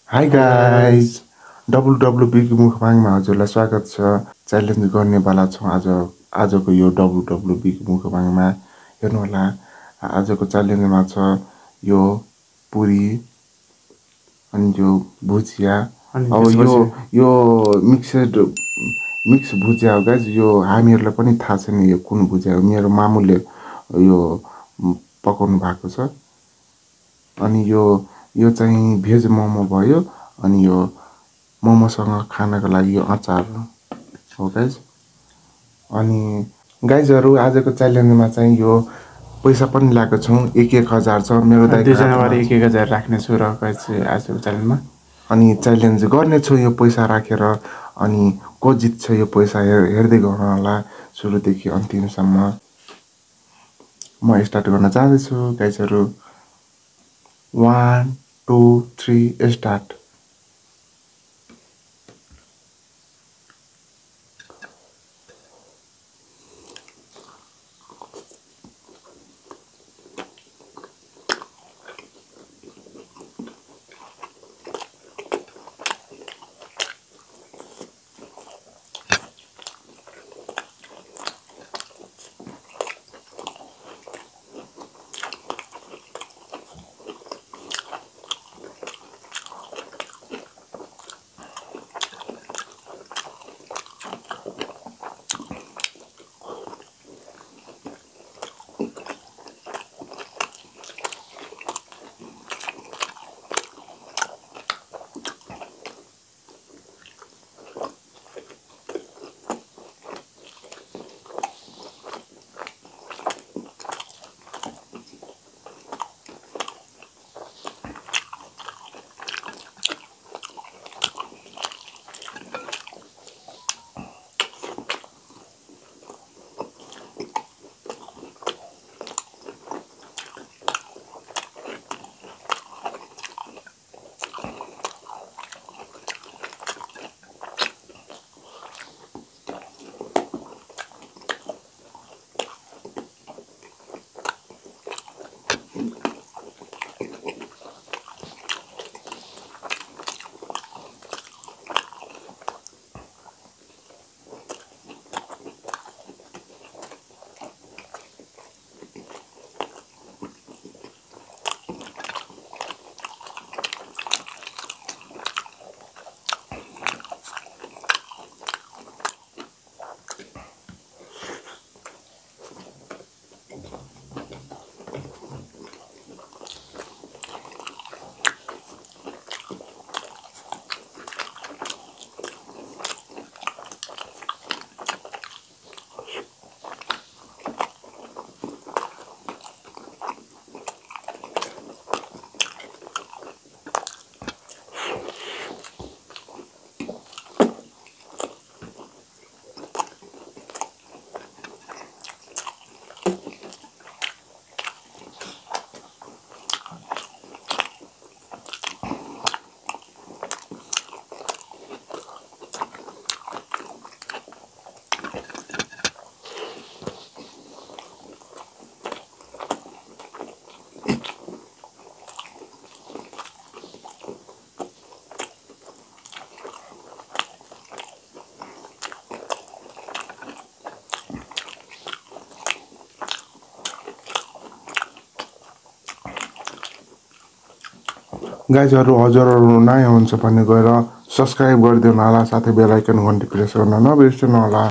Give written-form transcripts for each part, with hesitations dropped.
High hi guys guys डब्लुडब्लुबीको मुखबाङमा हजुरलाई स्वागत छ। च्यालेन्ज गर्नेवाला छौँ आजको यो डब्लुडब्लुबीको मुखबाङमा। हेर्नुहोला, आजको च्यालेन्जमा छ यो पुरी अनि यो भुजिया। अनि अब त्यसपछि यो मिक्स भुजिया हो गाइज। यो हामीहरूलाई पनि थाहा छैन यो कुन भुजिया हो। मेरो मामुले यो पकाउनु भएको छ। अनि यो चाहिँ भेज मोमो भयो। अनि यो मोमोसँग खानको लागि यो अचार हो गाइज। अनि गाइजहरू आजको च्यालेन्जमा चाहिँ यो पैसा पनि ल्याएको छौँ। 1,000 छ मेरो दाइको हातमा। 1,000 राख्नेछु र चाहिँ आजको च्यालेन्जमा अनि च्यालेन्ज गर्नेछु यो पैसा राखेर। अनि को जित्छ यो पैसा हेर्दै गर्नु होला सुरुदेखि अन्तिमसम्म। म स्टार्ट गर्न चाहन्छु गाइजहरू। 1 2 3 स्टार्ट। गाइजहरू हजुरहरू नयाँ हुन्छ भने गएर सब्सक्राइब गरिदिनु होला। साथै बेल आइकन घन्टी प्रेस गर्न नबिर्सनु होला।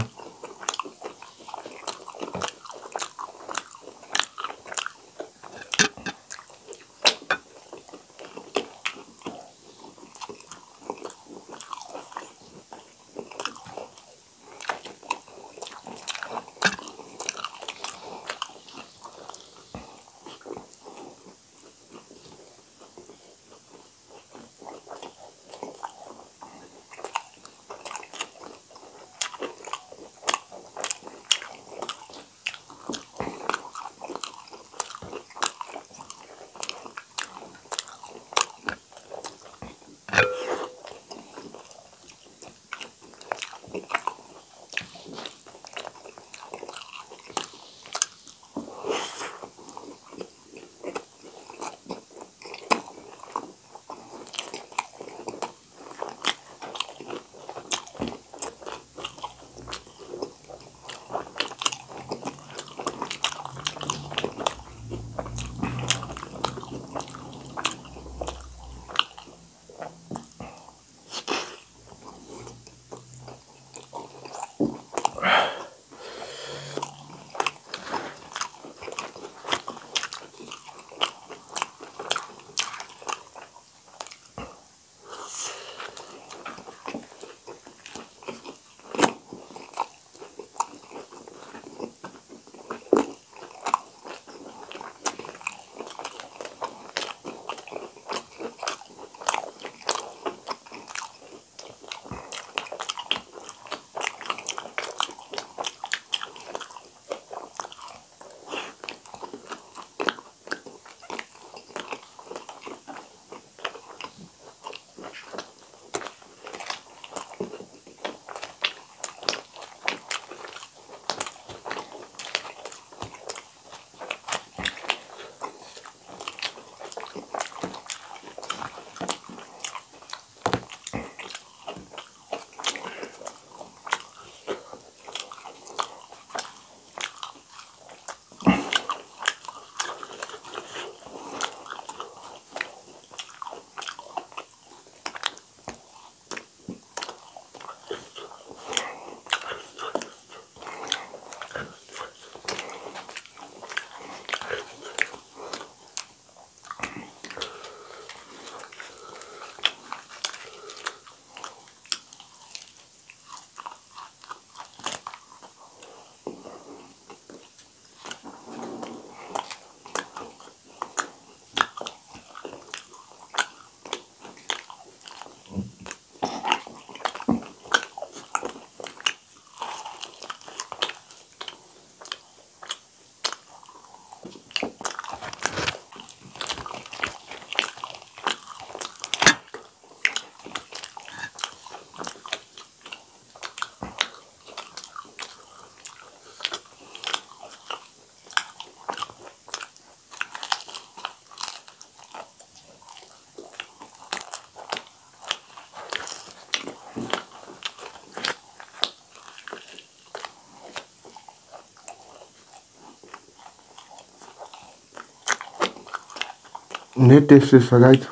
net tastes छ गाइस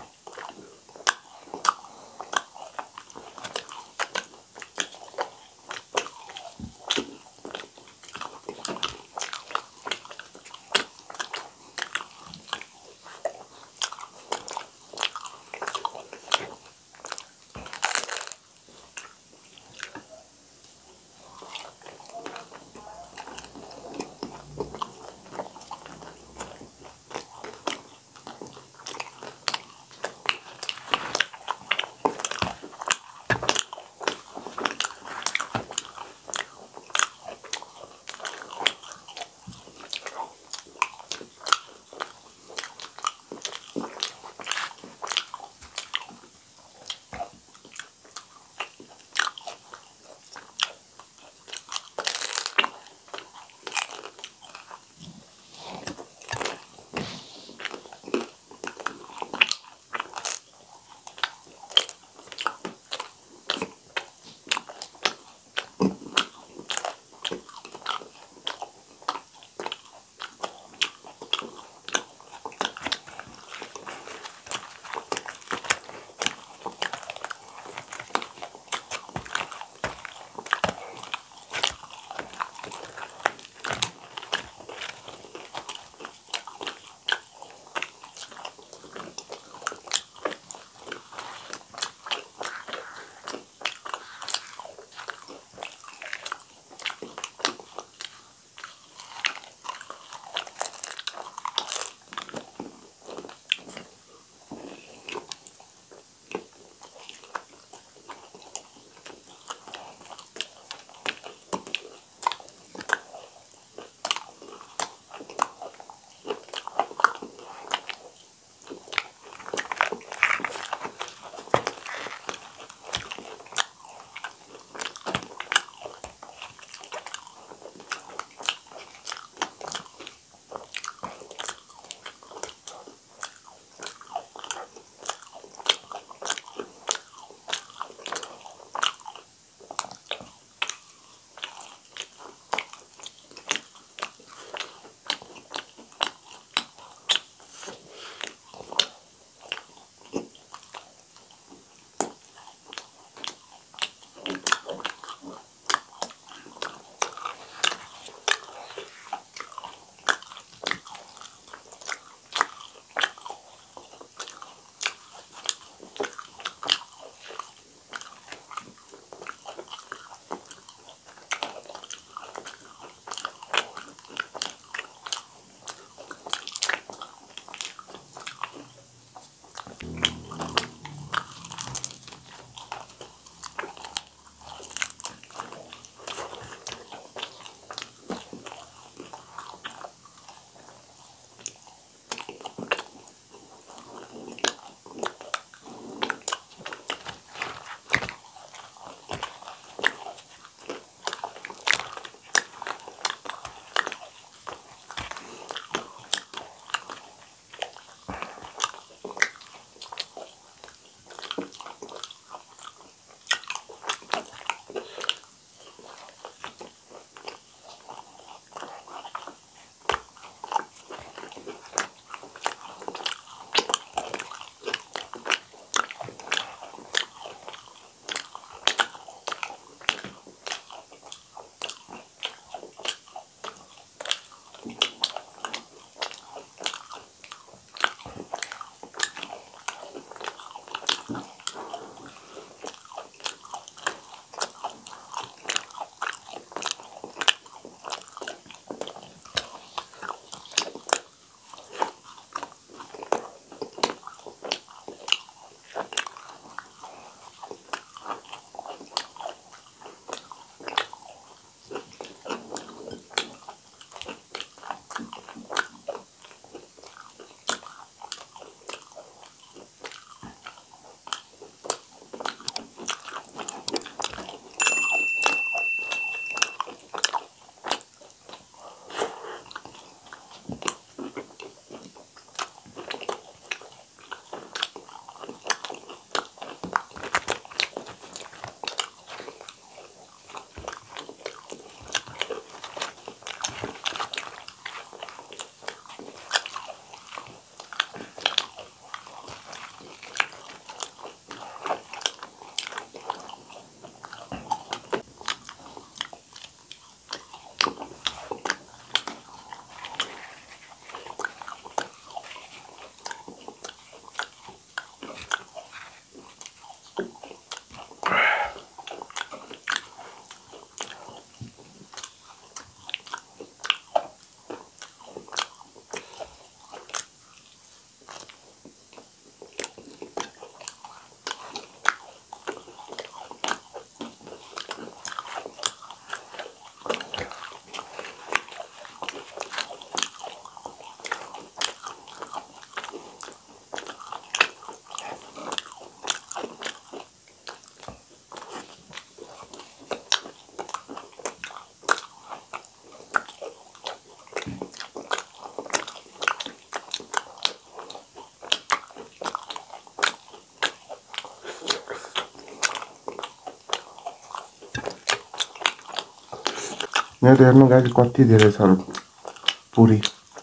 यहाँ त हेर्नु गाइस कति धेरै छ पुरी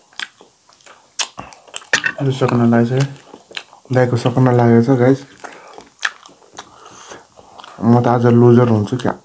सकन लाग्छ दाइको सपना लागेको छ गाइस म त आज लुजर हुन्छु क्या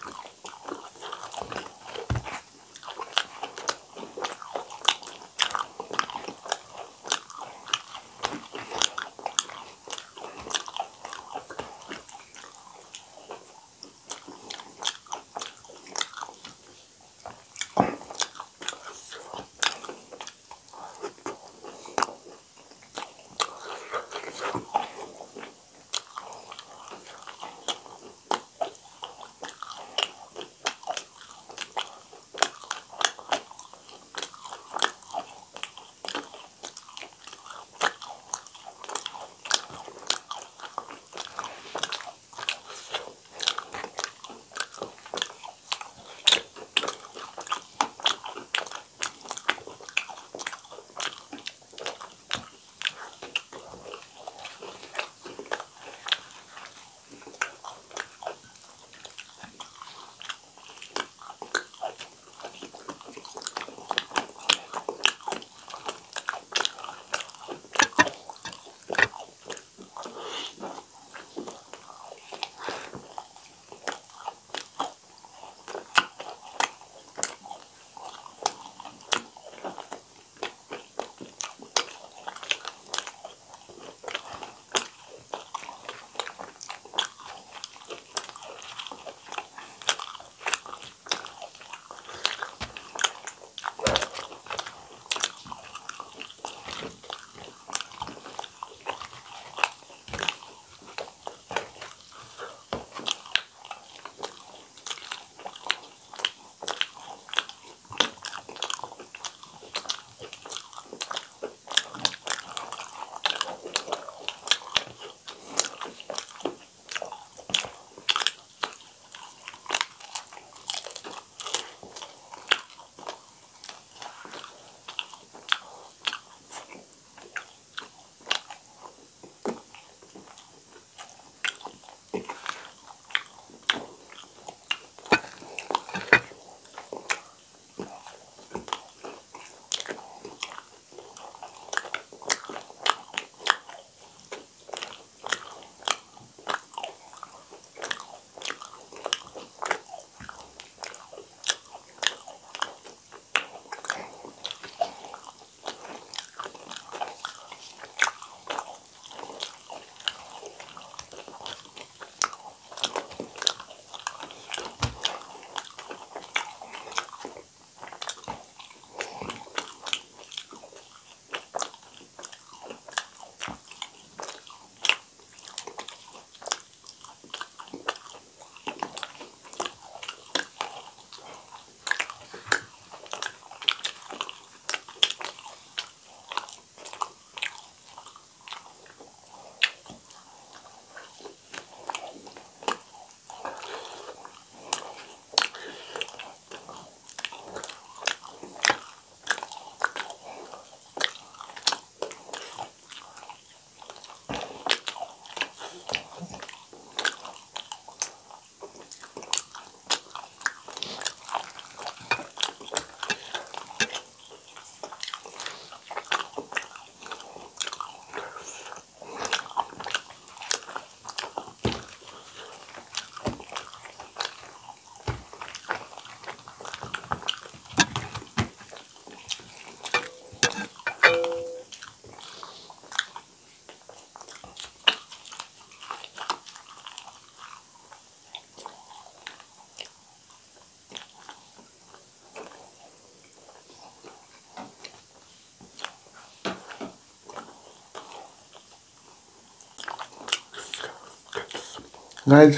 गाइज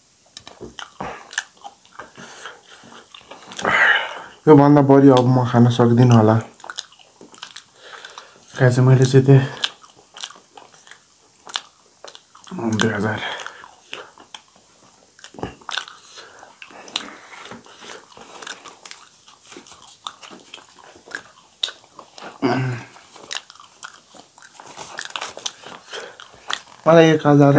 यो भन्दा बढी अब म खान सक्दिनँ होला खाएँ मैले जितेँ 2000 ग मलाई 1000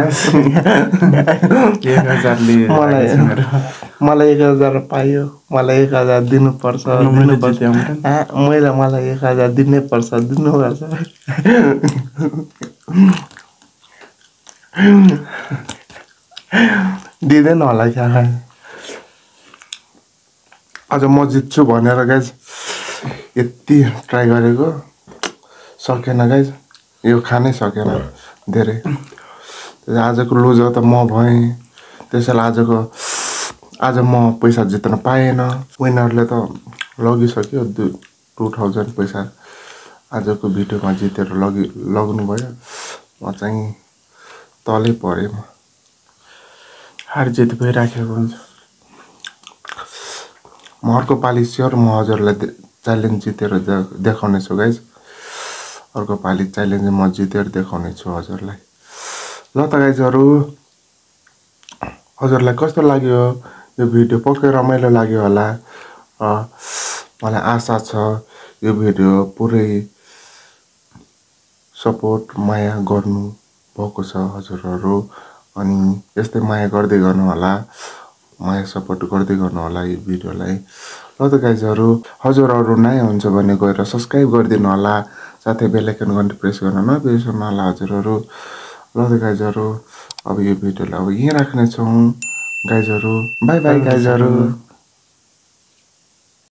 1000ले मलाई 1000 पायो मलाई 1000 दिनुपर्छ मलाई 1000 दिनुपर्छ दिँदैन होला क्या आज म जित्छु भनेर गाइज यति ट्राई गरेको सकेन गाइज यो खानै सकेन धेरै आजको लुजर त म भएँ त्यसैले आज म पैसा जित्न पाएन विनरले त लगिसक्यो 2000 पैसा आजको भिडियोमा जितेर लग्नु भयो म चाहिँ तलै परेँ म हार जित भइराखेको हुन्छ म अर्को पालि स्योर म हजुरलाई च्यालेन्ज जितेर देखाउने छु गाइज अर्को पालि च्यालेन्ज म जितेर देखाउने छु हजुरलाई ल त गाइजहरु हजुरलाई कस्तो लाग्यो यो भिडियो पक्कै रमाइलो लाग्यो होला मलाई आशा छ यो भिडियो पुरै सपोर्ट माया गर्नु भएको छ हजुरहरु अनि यस्तै माया गर्दै गर्नु होला माया सपोर्ट गर्दै गर्नु होला यो भिडियोलाई ल त गाइजहरु हजुरहरु नयाँ हुन्छ भने गएर सब्स्क्राइब गरिदिनु होला साथै बेल आइकन घण्टी प्रेस गर्न नबिर्सनु होला हजुरहरु ल त गाइजहरु अब यो भिडियोलाई अब यही राख्ने छौं गाइजहरु बाइ बाइ गाइजहरु